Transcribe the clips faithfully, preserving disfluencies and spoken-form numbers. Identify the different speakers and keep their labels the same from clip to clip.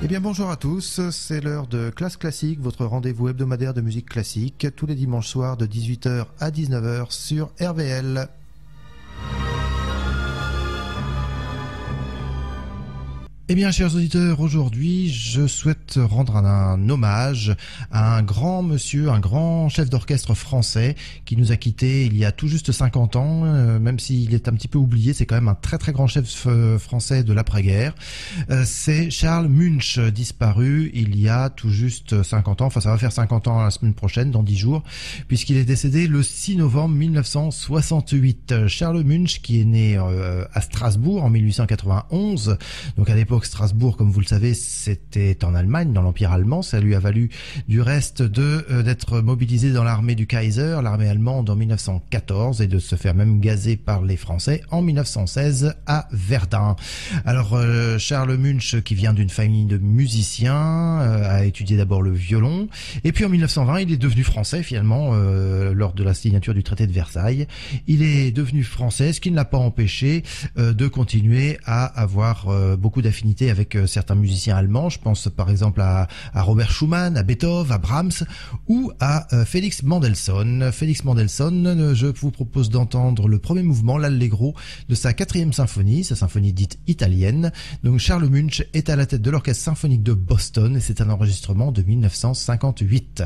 Speaker 1: Eh bien bonjour à tous, c'est l'heure de Classe Classique, votre rendez-vous hebdomadaire de musique classique, tous les dimanches soirs de dix-huit heures à dix-neuf heures sur R V L. Eh bien, chers auditeurs, aujourd'hui, je souhaite rendre un, un hommage à un grand monsieur, un grand chef d'orchestre français qui nous a quittés il y a tout juste cinquante ans, euh, même s'il est un petit peu oublié, c'est quand même un très très grand chef euh, français de l'après-guerre. Euh, c'est Charles Munch, disparu il y a tout juste cinquante ans, enfin ça va faire cinquante ans la semaine prochaine, dans dix jours, puisqu'il est décédé le six novembre mille neuf cent soixante-huit. Charles Munch, qui est né euh, à Strasbourg en mille huit cent quatre-vingt-onze, donc à l'époque Strasbourg, comme vous le savez, c'était en Allemagne, dans l'Empire allemand. Ça lui a valu du reste de euh, d'être mobilisé dans l'armée du Kaiser, l'armée allemande, en mille neuf cent quatorze, et de se faire même gazer par les Français en mille neuf cent seize à Verdun. Alors euh, Charles Munch, qui vient d'une famille de musiciens, euh, a étudié d'abord le violon, et puis en mille neuf cent vingt, il est devenu français finalement euh, lors de la signature du traité de Versailles. Il est devenu français, ce qui ne l'a pas empêché euh, de continuer à avoir euh, beaucoup d'affinités avec euh, certains musiciens allemands. Je pense par exemple à, à Robert Schumann, à Beethoven, à Brahms ou à euh, Félix Mendelssohn. Félix Mendelssohn, euh, je vous propose d'entendre le premier mouvement, l'Allegro, de sa quatrième symphonie, sa symphonie dite italienne. Donc Charles Munch est à la tête de l'Orchestre symphonique de Boston et c'est un enregistrement de mille neuf cent cinquante-huit.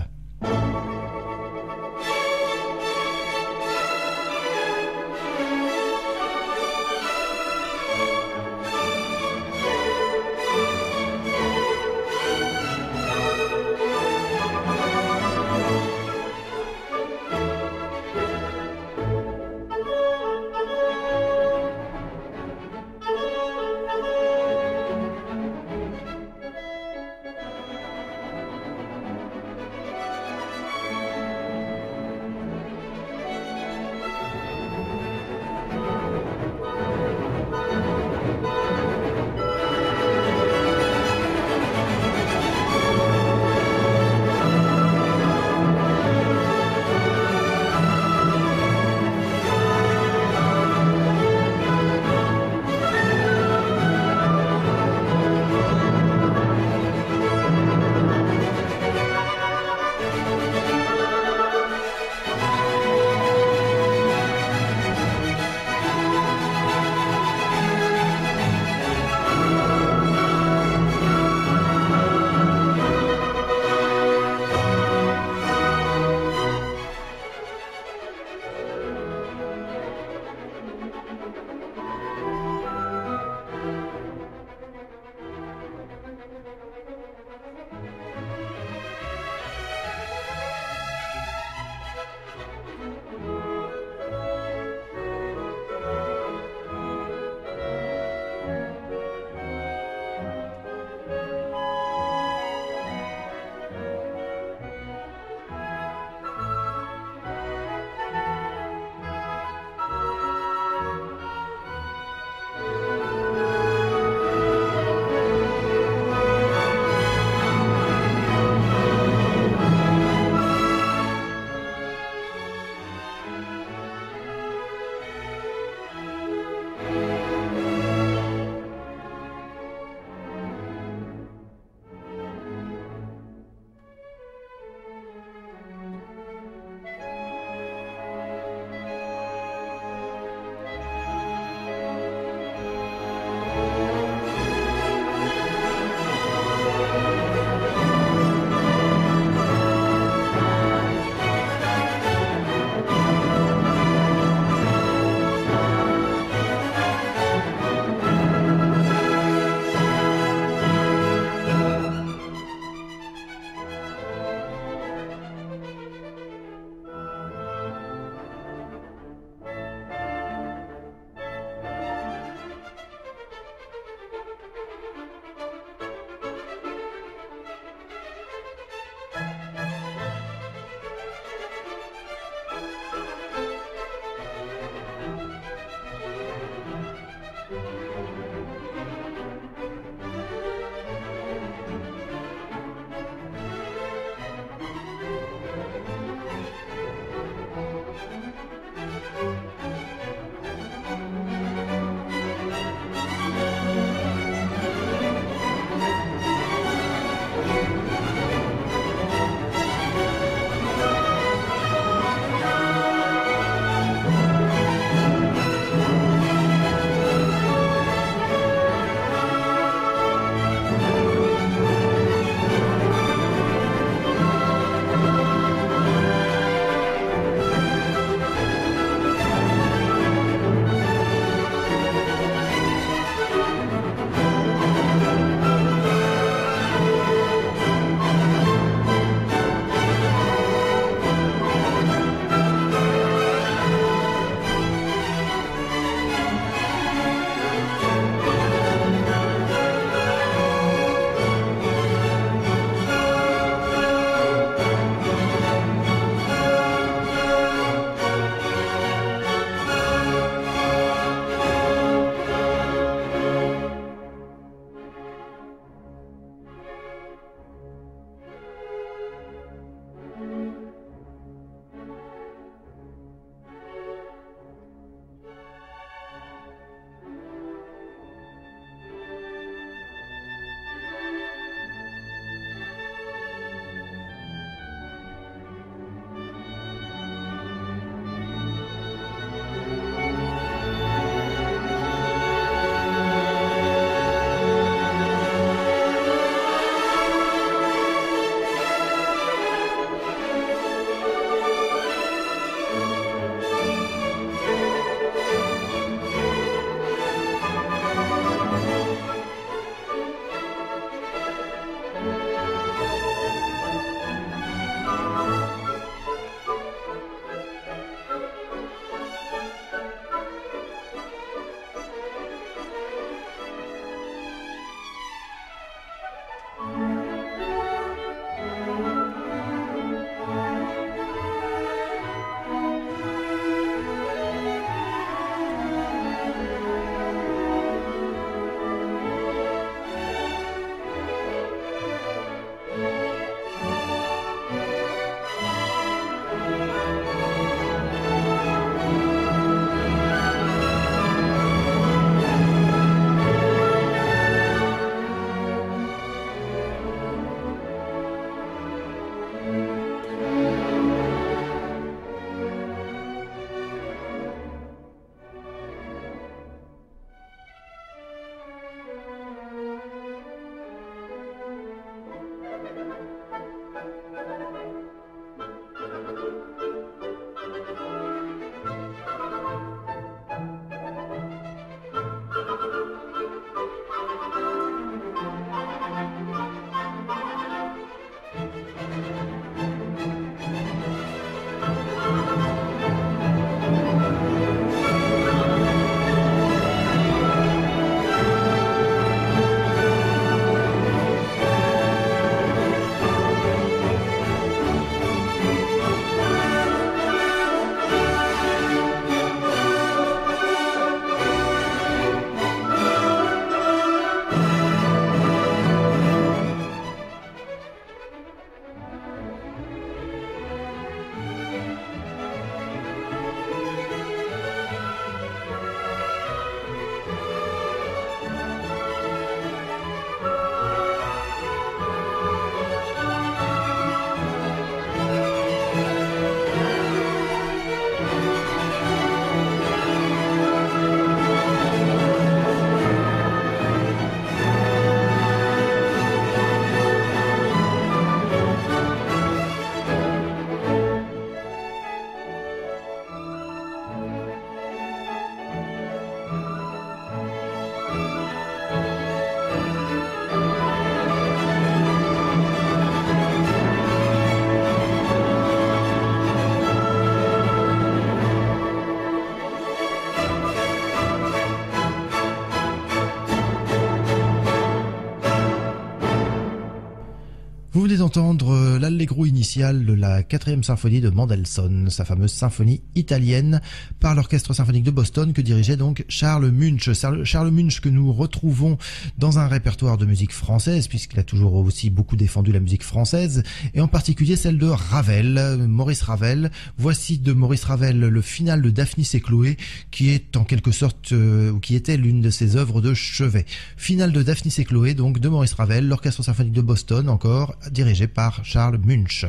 Speaker 1: d'entendre l'allegro initial de la quatrième symphonie de Mendelssohn, sa fameuse symphonie italienne, par l'Orchestre symphonique de Boston que dirigeait donc Charles Munch. Charles Munch que nous retrouvons dans un répertoire de musique française, puisqu'il a toujours aussi beaucoup défendu la musique française, et en particulier celle de Ravel, Maurice Ravel. Voici de Maurice Ravel le final de Daphnis et Chloé, qui est en quelque sorte, euh, ou qui était l'une de ses œuvres de chevet. Finale de Daphnis et Chloé, donc de Maurice Ravel, l'Orchestre symphonique de Boston, encore dirigé par Charles Munch.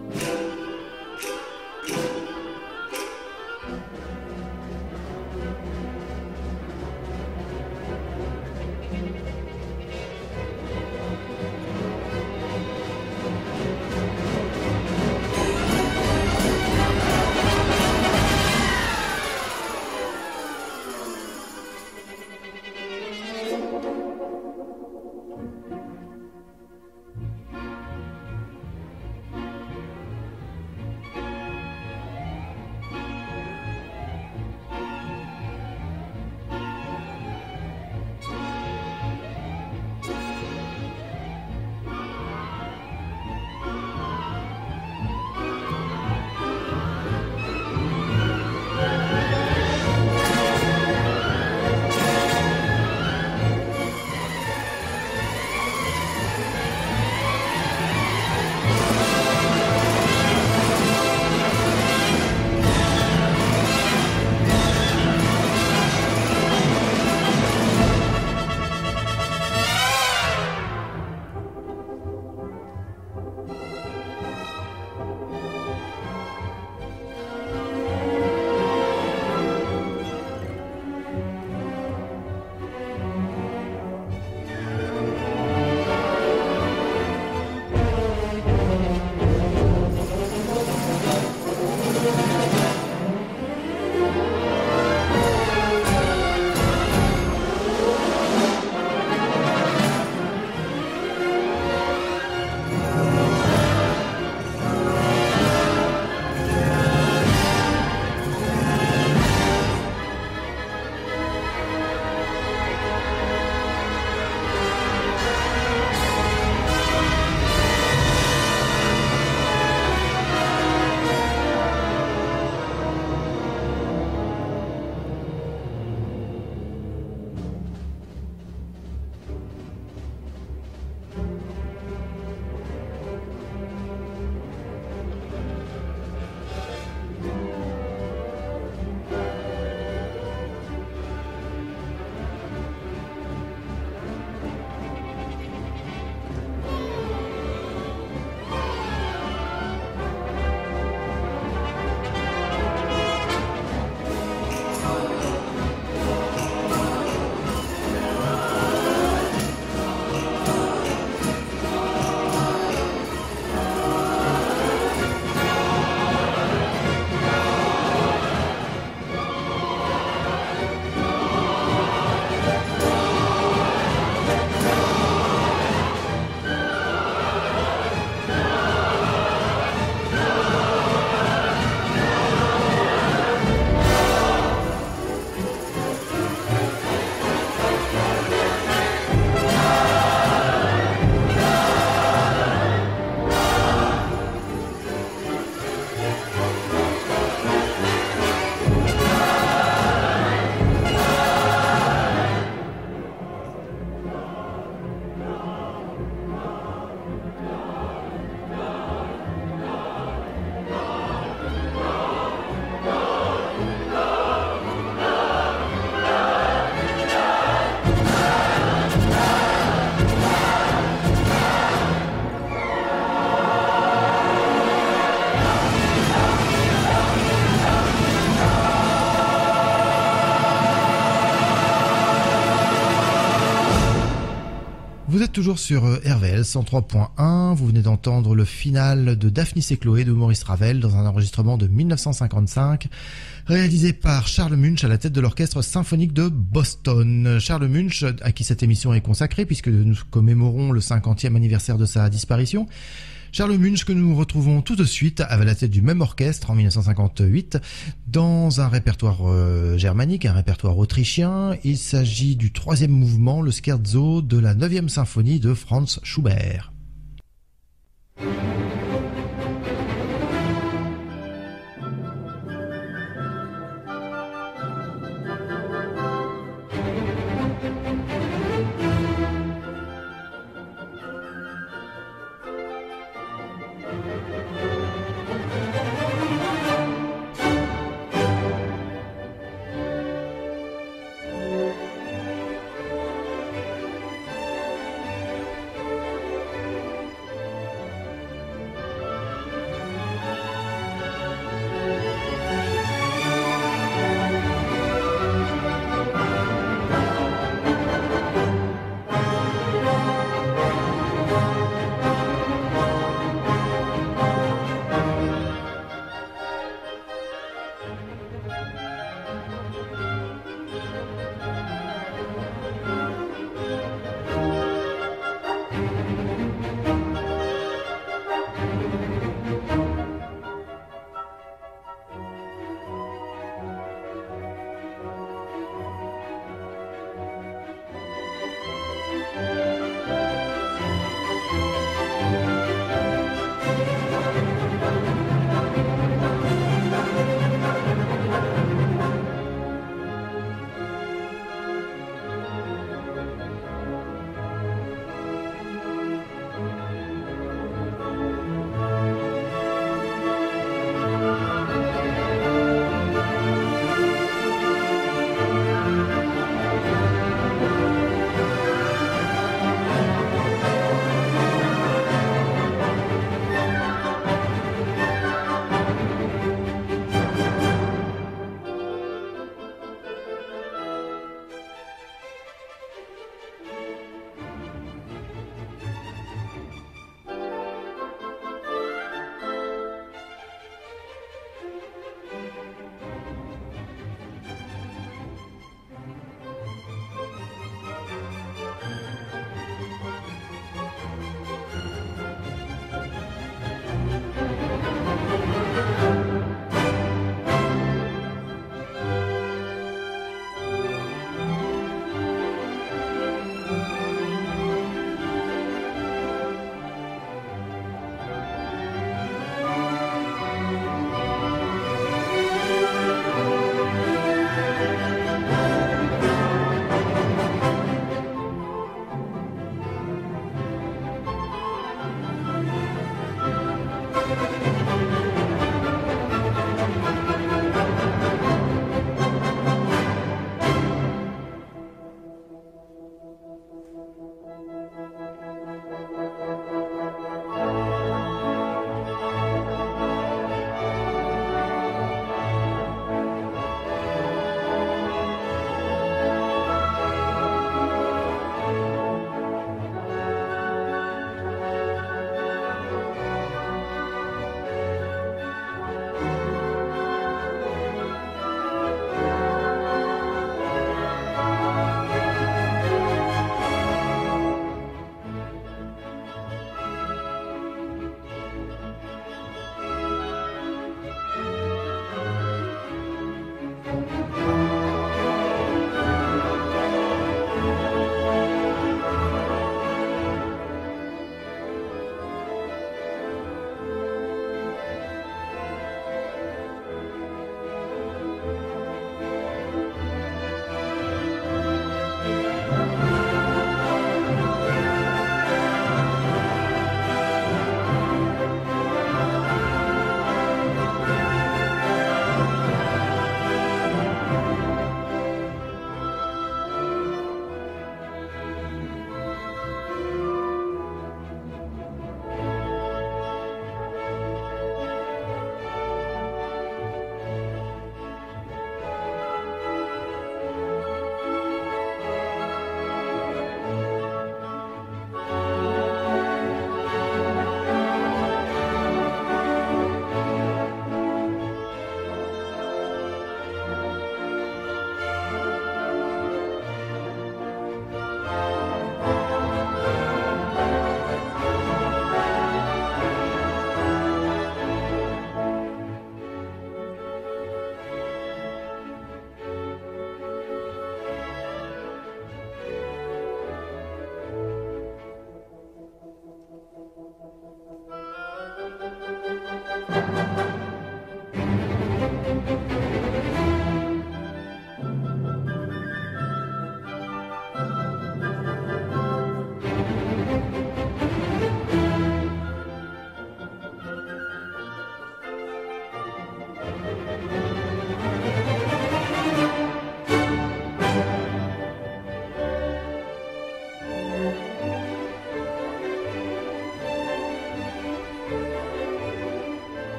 Speaker 1: Vous êtes toujours sur R V L cent trois point un, vous venez d'entendre le final de Daphnis et Chloé de Maurice Ravel dans un enregistrement de mille neuf cent cinquante-cinq, réalisé par Charles Munch à la tête de l'Orchestre symphonique de Boston. Charles Munch, à qui cette émission est consacrée puisque nous commémorons le cinquantième anniversaire de sa disparition. Charles Munch que nous retrouvons tout de suite à la tête du même orchestre en mille neuf cent cinquante-huit dans un répertoire euh, germanique, un répertoire autrichien. Il s'agit du troisième mouvement, le scherzo de la neuvième symphonie de Franz Schubert.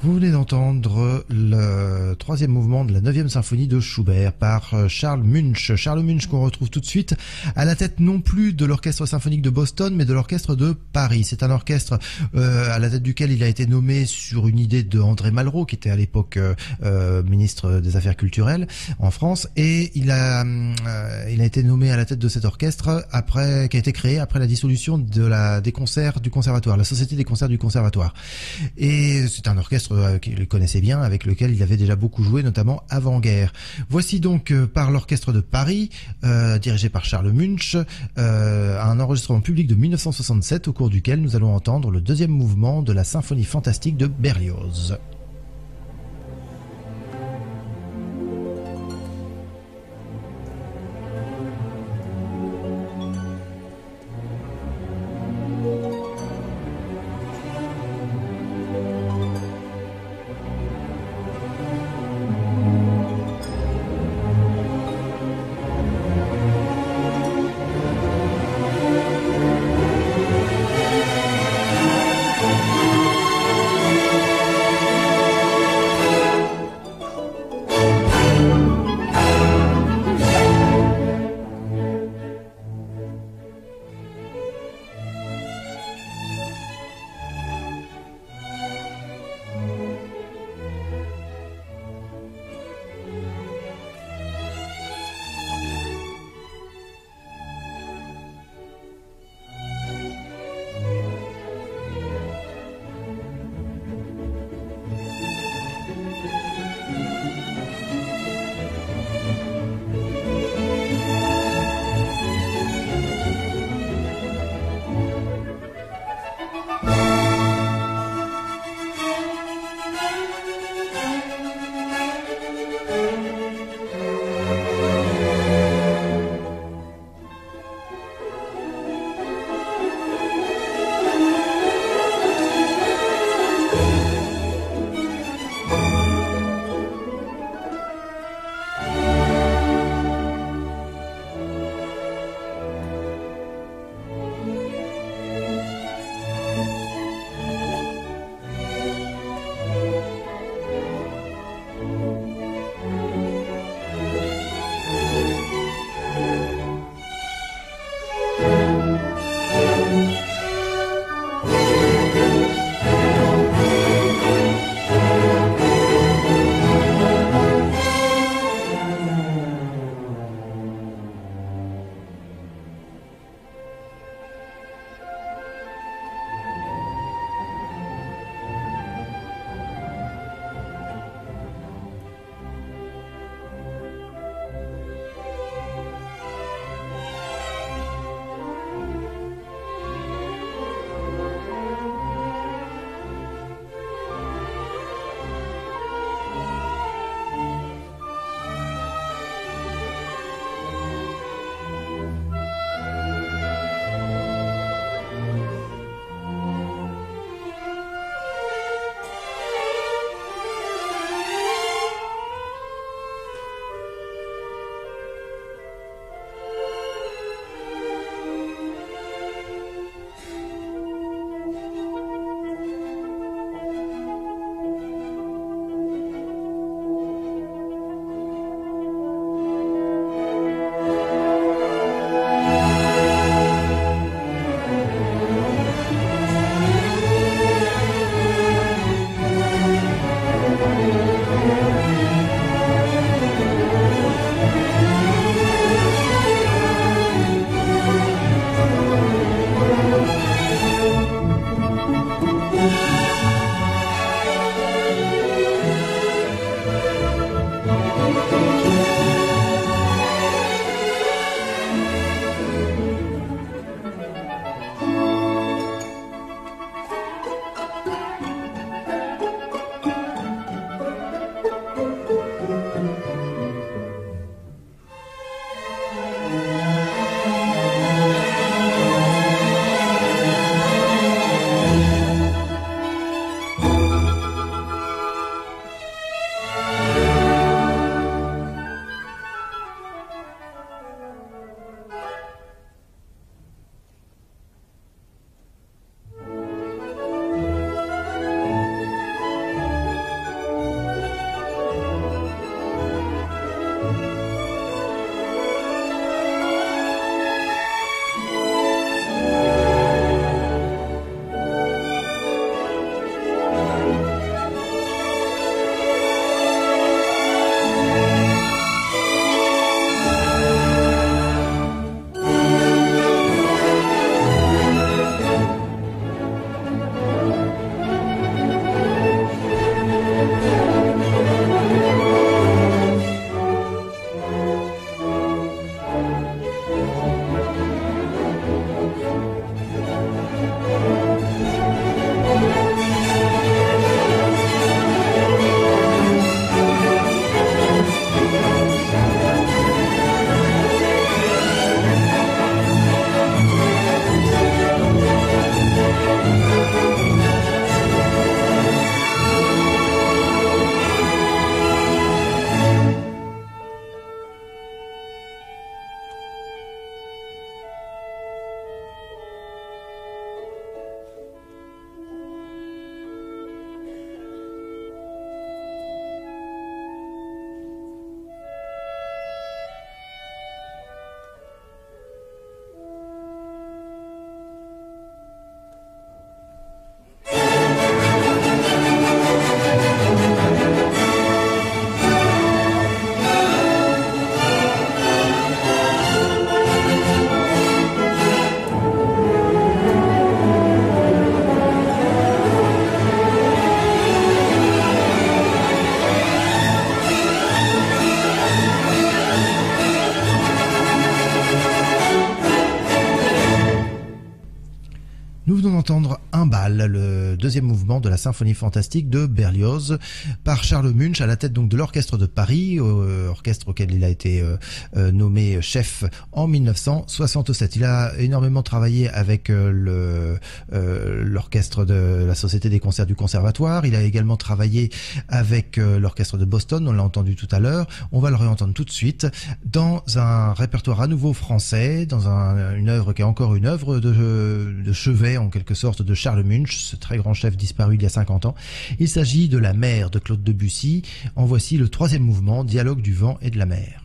Speaker 1: Vous venez d'entendre le troisième mouvement de la neuvième symphonie de Schubert par Charles Munch. Charles Munch qu'on retrouve tout de suite à la tête non plus de l'orchestre symphonique de Boston, mais de l'orchestre de Paris. C'est un orchestre euh, à la tête duquel il a été nommé sur une idée de André Malraux, qui était à l'époque euh, ministre des Affaires culturelles en France, et il a euh, il a été nommé à la tête de cet orchestre après qui a été créé après la dissolution de la des concerts du conservatoire, la Société des concerts du conservatoire. Et c'est un orchestre qu'il connaissait bien, avec lequel il avait déjà beaucoup joué, notamment avant-guerre. Voici donc euh, par l'orchestre de Paris, euh, dirigé par Charles Munch, euh, un enregistrement public de mille neuf cent soixante-sept au cours duquel nous allons entendre le deuxième mouvement de la symphonie fantastique de Berlioz. entendre un bal, le deuxième mouvement de la symphonie fantastique de Berlioz, par Charles Munch à la tête donc de l'orchestre de Paris, euh, orchestre auquel il a été euh, euh, nommé chef en mille neuf cent soixante-sept. Il a énormément travaillé avec euh, le euh, l'orchestre de la Société des concerts du Conservatoire. Il a également travaillé avec euh, l'orchestre de Boston, on l'a entendu tout à l'heure. On va le réentendre tout de suite dans un répertoire à nouveau français, dans un, une œuvre qui est encore une œuvre de, de chevet en quelque sorte de Charles Munch, ce très grand chef disparu il y a cinquante ans. Il s'agit de La Mer de Claude Debussy. En voici le troisième mouvement, Dialogue du vent et de la mer.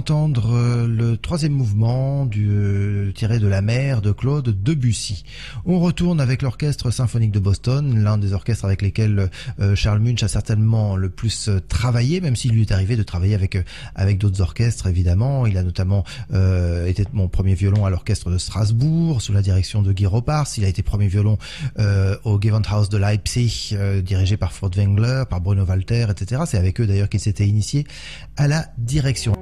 Speaker 1: d'entendre euh, le troisième mouvement du euh, tiré de la mer de Claude Debussy. On retourne avec l'orchestre symphonique de Boston, l'un des orchestres avec lesquels euh, Charles Munch a certainement le plus euh, travaillé, même s'il lui est arrivé de travailler avec euh, avec d'autres orchestres évidemment. Il a notamment euh, été mon premier violon à l'orchestre de Strasbourg sous la direction de Guy Ropars. Il a été premier violon euh, au Gewandhaus de Leipzig, euh, dirigé par Furtwängler, par Bruno Walter, et cetera. C'est avec eux d'ailleurs qu'il s'était initié à la direction.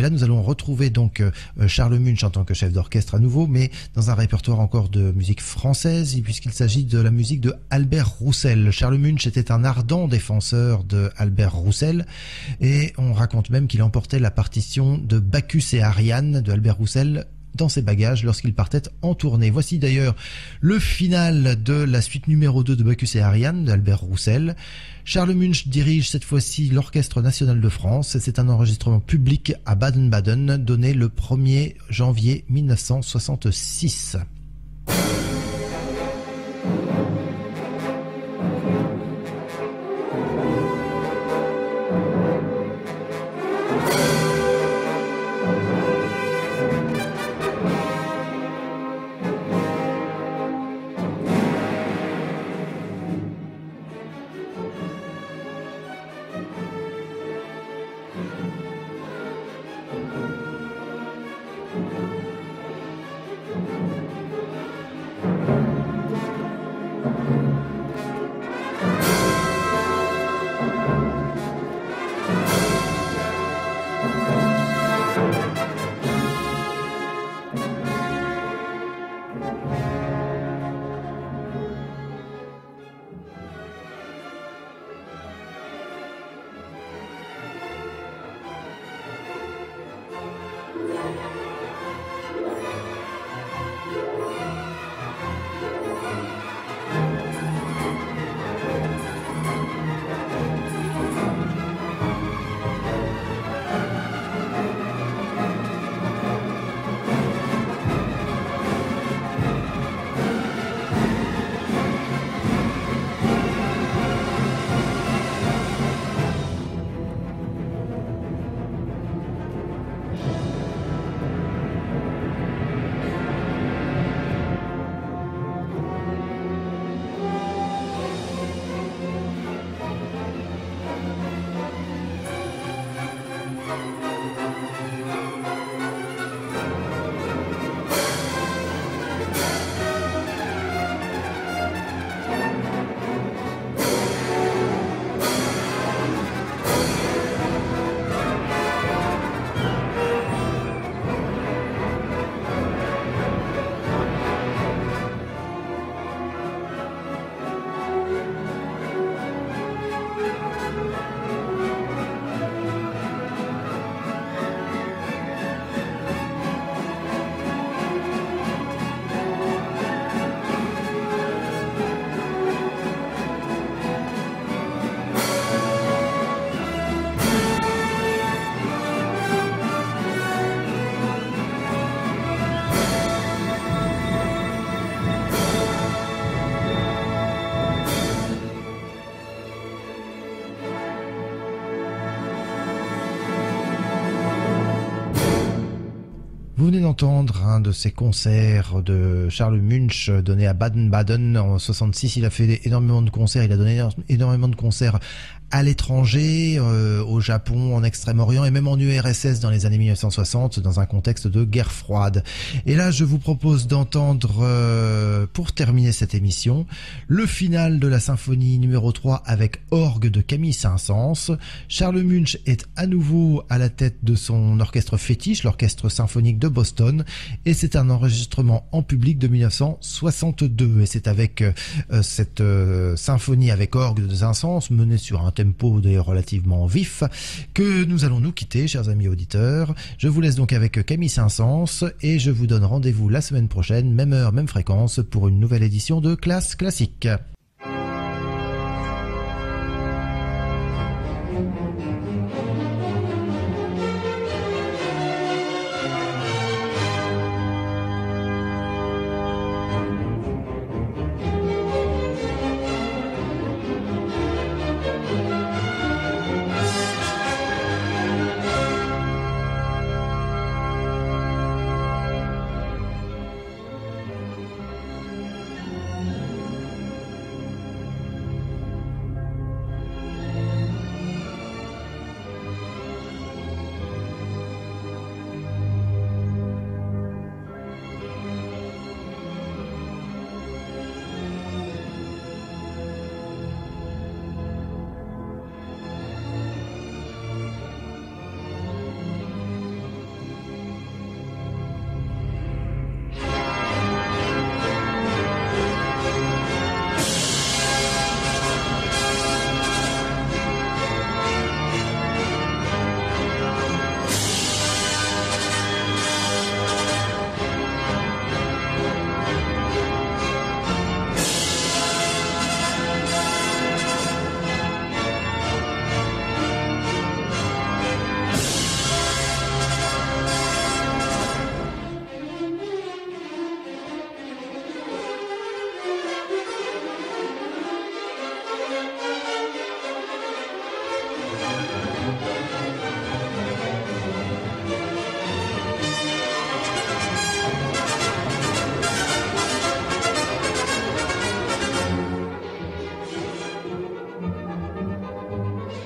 Speaker 1: Et là, nous allons retrouver donc euh, Charles Munch en tant que chef d'orchestre à nouveau, mais dans un répertoire encore de musique française, puisqu'il s'agit de la musique de Albert Roussel. Charles Munch était un ardent défenseur de Albert Roussel, et on raconte même qu'il emportait la partition de Bacchus et Ariane de Albert Roussel dans ses bagages lorsqu'il partait en tournée. Voici d'ailleurs le final de la suite numéro deux de Bacchus et Ariane d'Albert Roussel. Charles Munch dirige cette fois-ci l'Orchestre National de France. C'est un enregistrement public à Baden-Baden donné le premier janvier mille neuf cent soixante-six. Vous venez d'entendre un de ces concerts de Charles Munch donné à Baden-Baden en soixante-six. Il a fait énormément de concerts, il a donné énormément de concerts à l'étranger, euh, au Japon, en Extrême-Orient et même en U R S S dans les années mille neuf cent soixante dans un contexte de guerre froide. Et là, je vous propose d'entendre, euh, pour terminer cette émission, le final de la symphonie numéro trois avec orgue de Camille Saint-Saëns. Charles Munch est à nouveau à la tête de son orchestre fétiche, l'Orchestre Symphonique de Boston, et c'est un enregistrement en public de mille neuf cent soixante-deux. Et c'est avec euh, cette euh, symphonie avec orgue de Saint-Saëns menée sur un tempo d'ailleurs relativement vif que nous allons nous quitter, chers amis auditeurs. Je vous laisse donc avec Camille Saint-Saëns et je vous donne rendez-vous la semaine prochaine, même heure, même fréquence, pour une nouvelle édition de Classe Classique.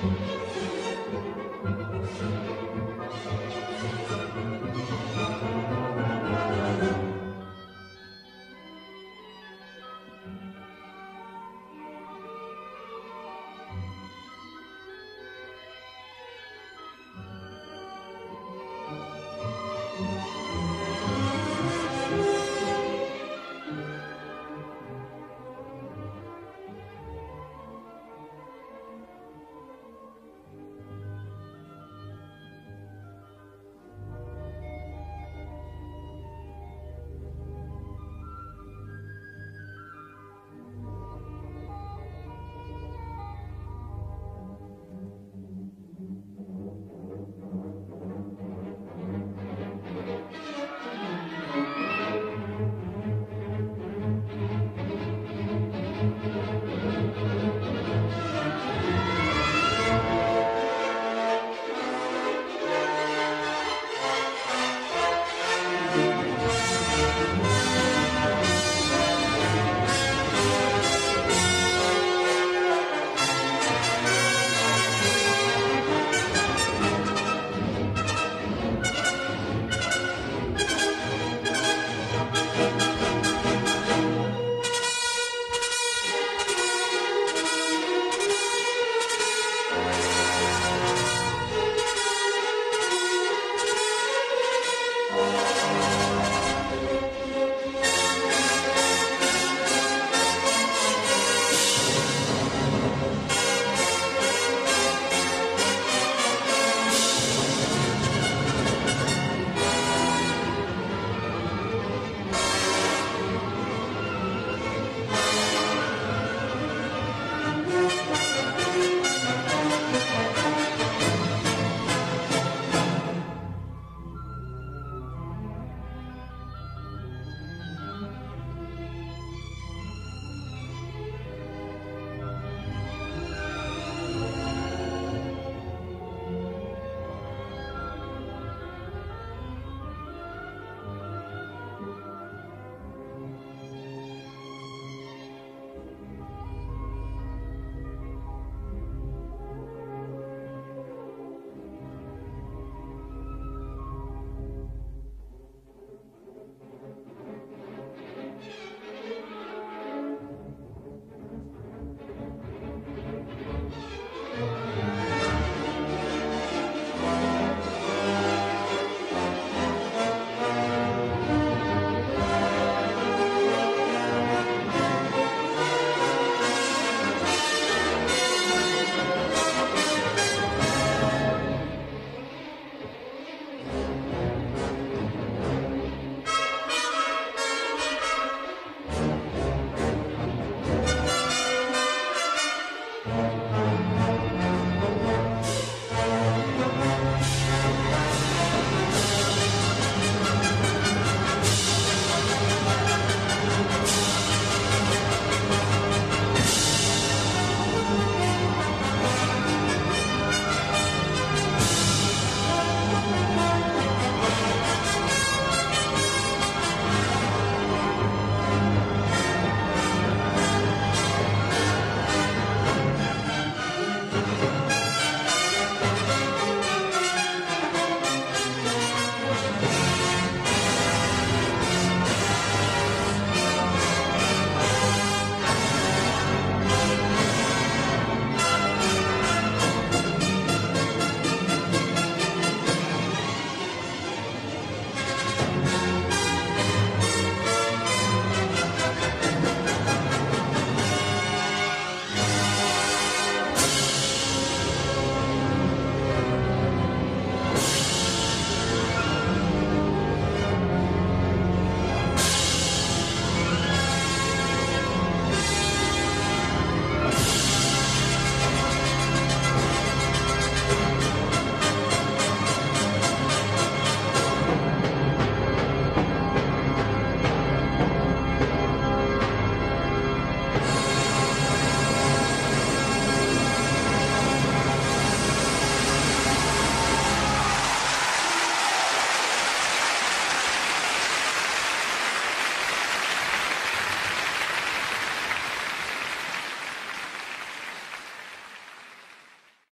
Speaker 1: Thank you.